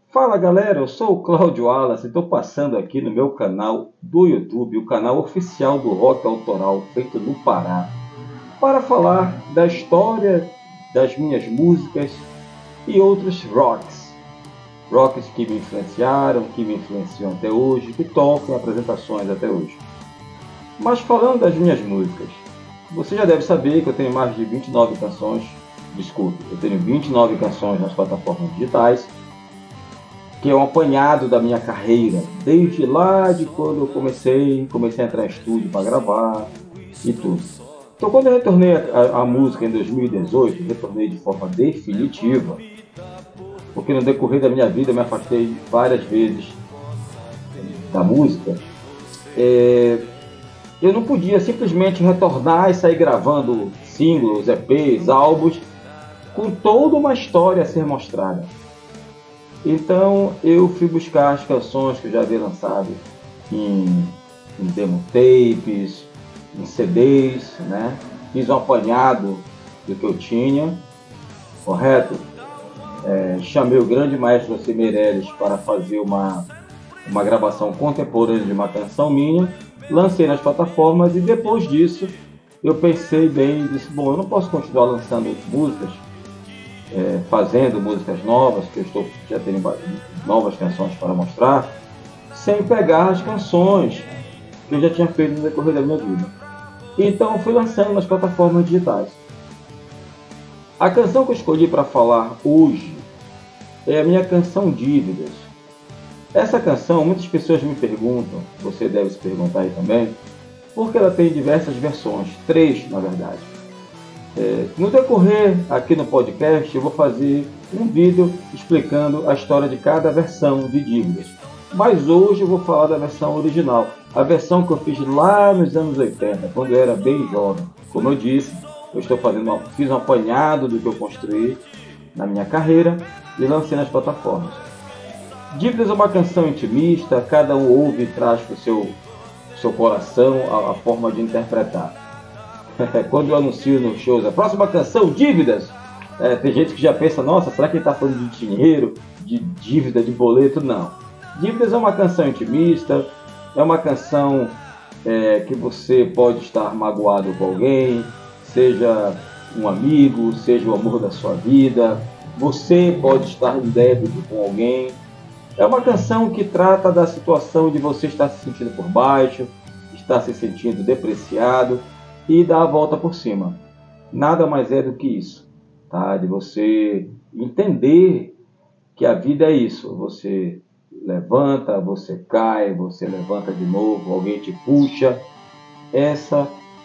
Fala galera, eu sou o Cláudio Wallace e estou passando aqui no meu canal do YouTube, o canal oficial do rock autoral feito no Pará, para falar da história das minhas músicas e outros rocks que me influenciaram, que me influenciam até hoje, que tocam em apresentações até hoje. Mas falando das minhas músicas, você já deve saber que eu tenho mais de 29 canções, eu tenho 29 canções nas plataformas digitais, que é um apanhado da minha carreira, desde lá de quando eu comecei a entrar em estúdio para gravar e tudo. Então quando eu retornei a música em 2018, retornei de forma definitiva, porque no decorrer da minha vida eu me afastei várias vezes da música, eu não podia simplesmente retornar e sair gravando singles, EPs, álbuns, com toda uma história a ser mostrada. Então eu fui buscar as canções que eu já havia lançado em demo tapes, em CDs, né? Fiz um apanhado do que eu tinha, correto? Chamei o grande maestro José Meirelles para fazer uma gravação contemporânea de uma canção minha, lancei nas plataformas e depois disso eu pensei bem e disse, bom, eu não posso continuar lançando músicas, fazendo músicas novas, que já tenho novas canções para mostrar, sem pegar as canções que eu já tinha feito no decorrer da minha vida. Então eu fui lançando nas plataformas digitais. A canção que eu escolhi para falar hoje é a minha canção Dívidas. Essa canção, muitas pessoas me perguntam, você deve se perguntar aí também, porque ela tem diversas versões, 3 na verdade. No decorrer aqui no podcast eu vou fazer um vídeo explicando a história de cada versão de Dívidas. Mas hoje eu vou falar da versão original, a versão que eu fiz lá nos anos 80, quando eu era bem jovem. Como eu disse, fiz um apanhado do que eu construí na minha carreira e lancei nas plataformas. Dívidas é uma canção intimista, cada um ouve e traz para o seu coração a forma de interpretar. Quando eu anuncio nos shows a próxima canção, Dívidas, tem gente que já pensa, nossa, será que ele está falando de dinheiro, de dívida, de boleto? Não. Dívidas é uma canção intimista, é uma canção que você pode estar magoado com alguém, seja um amigo, seja o amor da sua vida, você pode estar em débito com alguém. É uma canção que trata da situação de você estar se sentindo por baixo, estar se sentindo depreciado, e dar a volta por cima. Nada mais é do que isso, tá? De você entender que a vida é isso. Você levanta, você cai, você levanta de novo, alguém te puxa. Essa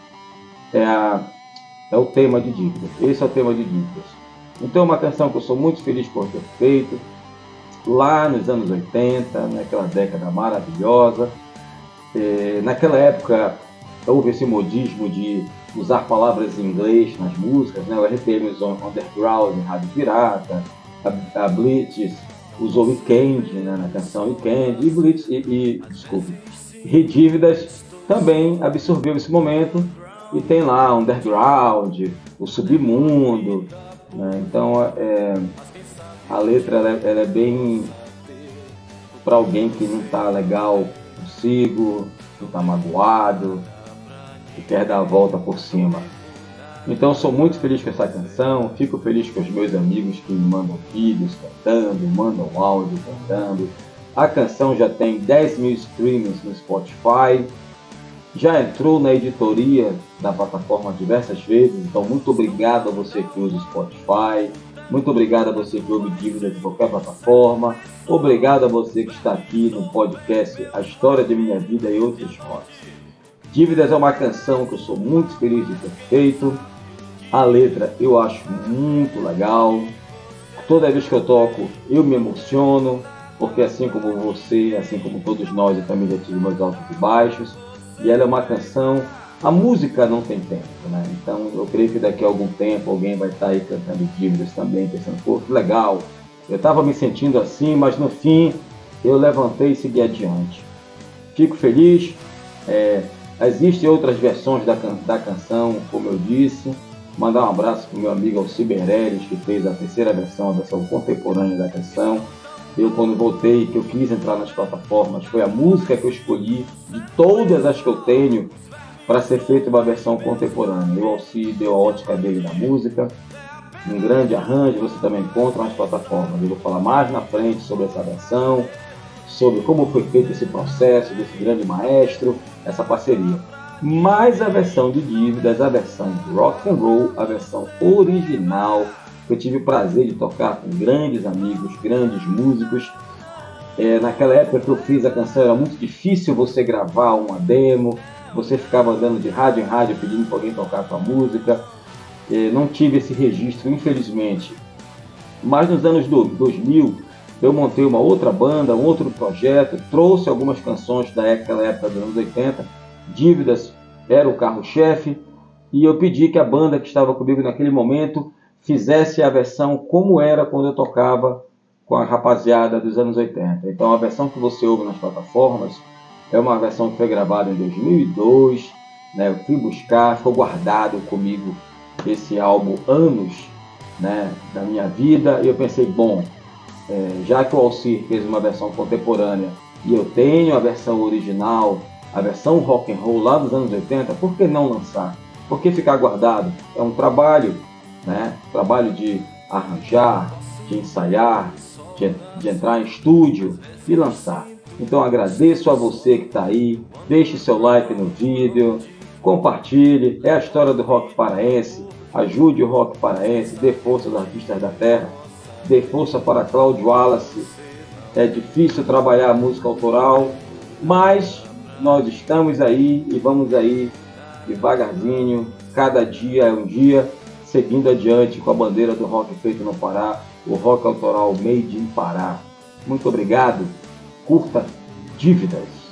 é o tema de Dívidas. Esse é o tema de Dívidas. Então é uma canção que eu sou muito feliz por ter feito, lá nos anos 80, naquela década maravilhosa. Naquela época houve esse modismo de usar palavras em inglês nas músicas, né? O RPM usou Underground, Rádio Pirata, a Blitz usou Weekend, né? Na canção Weekend, e Blitz e Dívidas também absorveu esse momento e tem lá Underground, o Submundo, né? Então a letra ela é bem para alguém que não está legal consigo, que está magoado, que quer dar a volta por cima. Então sou muito feliz com essa canção, fico feliz com os meus amigos que me mandam vídeos cantando, mandam áudio cantando. A canção já tem 10 mil streams no Spotify, já entrou na editoria da plataforma diversas vezes, então muito obrigado a você que usa o Spotify, muito obrigado a você que ouve Dívidas de qualquer plataforma, obrigado a você que está aqui no podcast A História de Minha Vida e Outros Rocks. Dívidas é uma canção que eu sou muito feliz de ter feito. A letra eu acho muito legal. Toda vez que eu toco eu me emociono, porque assim como você, assim como todos nós, eu também já tive meus altos e baixos. E ela é uma canção, a música não tem tempo, né? Então eu creio que daqui a algum tempo alguém vai estar aí cantando Dívidas também, pensando, pô, que legal. Eu estava me sentindo assim, mas no fim eu levantei e segui adiante. Fico feliz. Existem outras versões da canção, como eu disse. Mandar um abraço para o meu amigo Alci Meirelles, que fez a terceira versão, a versão contemporânea da canção. Eu, quando voltei, que eu quis entrar nas plataformas, foi a música que eu escolhi, de todas as que eu tenho, para ser feita uma versão contemporânea. O Alcir deu a ótica dele na música, um grande arranjo, você também encontra nas plataformas. Eu vou falar mais na frente sobre essa versão, sobre como foi feito esse processo desse grande maestro, essa parceria. Mas a versão de Dívidas, a versão de rock and roll, a versão original, eu tive o prazer de tocar com grandes amigos, grandes músicos. Naquela época que eu fiz a canção era muito difícil você gravar uma demo, você ficava andando de rádio em rádio pedindo para alguém tocar a sua música. Não tive esse registro, infelizmente. Mas nos anos 2000 eu montei uma outra banda, um outro projeto, trouxe algumas canções daquela época dos anos 80. Dívidas era o carro-chefe, e eu pedi que a banda que estava comigo naquele momento fizesse a versão como era quando eu tocava com a rapaziada dos anos 80. Então a versão que você ouve nas plataformas é uma versão que foi gravada em 2002, né? Eu fui buscar, ficou guardado comigo esse álbum anos, né, da minha vida, e eu pensei, bom, já que o Alcir fez uma versão contemporânea e eu tenho a versão original, a versão rock and roll lá dos anos 80, por que não lançar? Por que ficar guardado? É um trabalho, né? Trabalho de arranjar, de ensaiar, de entrar em estúdio e lançar. Então agradeço a você que está aí, deixe seu like no vídeo, compartilhe, é a história do rock paraense, ajude o rock paraense, dê força aos artistas da terra, dê força para Cláudio Wallace. É difícil trabalhar a música autoral, mas nós estamos aí e vamos aí devagarzinho, cada dia é um dia, seguindo adiante com a bandeira do rock feito no Pará, o rock autoral made in Pará. Muito obrigado, curta Dívidas.